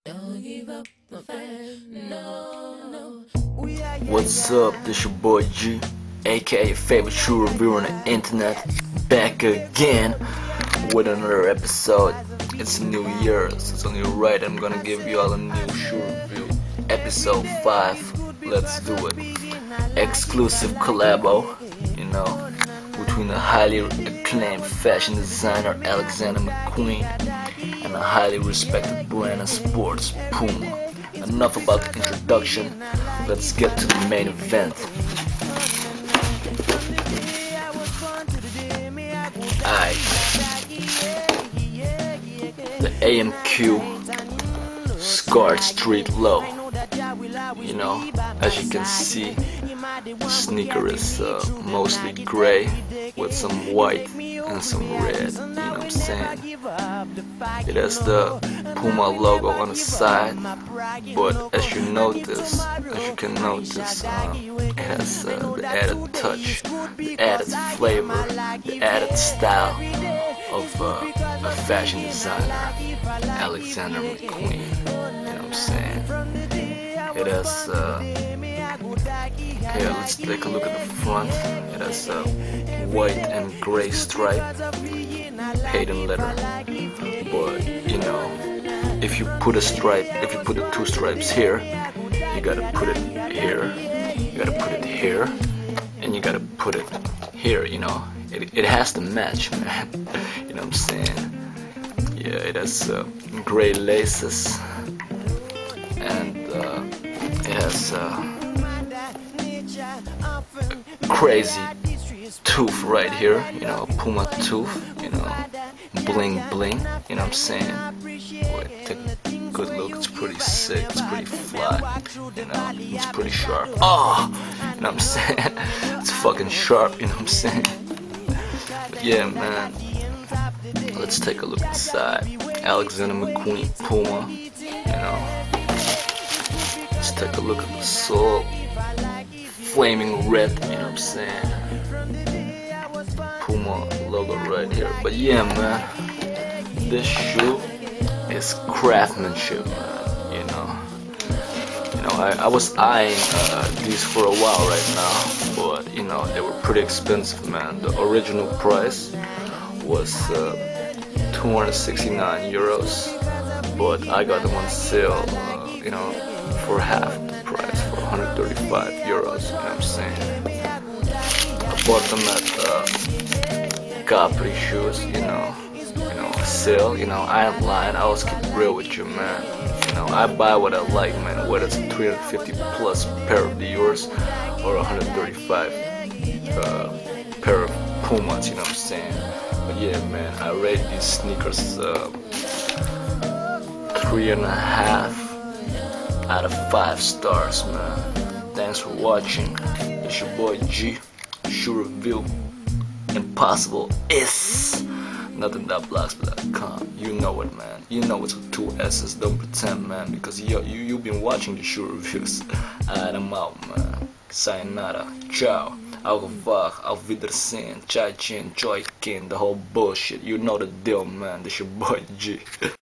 Don't give up the fight, no. What's up, this your boy G, aka favorite shoe reviewer on the internet, back again with another episode. It's a new year, so it's only right I'm gonna give you all a new shoe review. Episode 5, let's do it. Exclusive collabo, between the highly acclaimed fashion designer Alexander McQueen and a highly respected brand of sports, Puma. Enough about the introduction, let's get to the main event. Aight, the AMQ Scarred Street Low. As you can see, the sneaker is mostly gray with some white and some red, you know what I'm saying? It has the Puma logo on the side, but as you can notice, it has the added touch, the added flavor, the added style of a fashion designer, Alexander McQueen, you know what I'm saying? It has, let's take a look at the front. It has a white and gray stripe, paid in leather. But if you put the two stripes here, you gotta put it here. You gotta put it here, and you gotta put it here. It has to match, man. You know what I'm saying? Yeah, it has gray laces, and it has crazy tooth right here, Puma tooth, bling bling, you know what I'm saying? Boy, take a good look, it's pretty sick, it's pretty fly, it's pretty sharp. Oh, you know what I'm saying? It's fucking sharp, you know what I'm saying? But yeah, man, let's take a look inside. Alexander McQueen Puma, let's take a look at the sole. Flaming red, you know what I'm saying? Puma logo right here. But yeah, man, this shoe is craftsmanship, man. I was eyeing these for a while right now, but they were pretty expensive, man. The original price was 269 euros, but I got them on sale, for half the price, for 135 euros, you know what I'm saying? I bought them at Capri Shoes, sale, I ain't lying, I always keep it real with you, man. I buy what I like, man, whether it's a 350 plus pair of Dior's or 135 pair of Pumas, you know what I'm saying? But yeah, man, I rate these sneakers 3.5 out of 5 stars, man. Thanks for watching. It's your boy G, shoe review. Impossible is nothing.blogspot.com. You know it, man. You know it's with 2 S's. Don't pretend, man, because you've been watching the shoe reviews. Alright, I'm out, man. Sayonara. Ciao. Au revoir. Auf Wiedersehen. Chai chin, joy kin. The whole bullshit. You know the deal, man. This your boy G.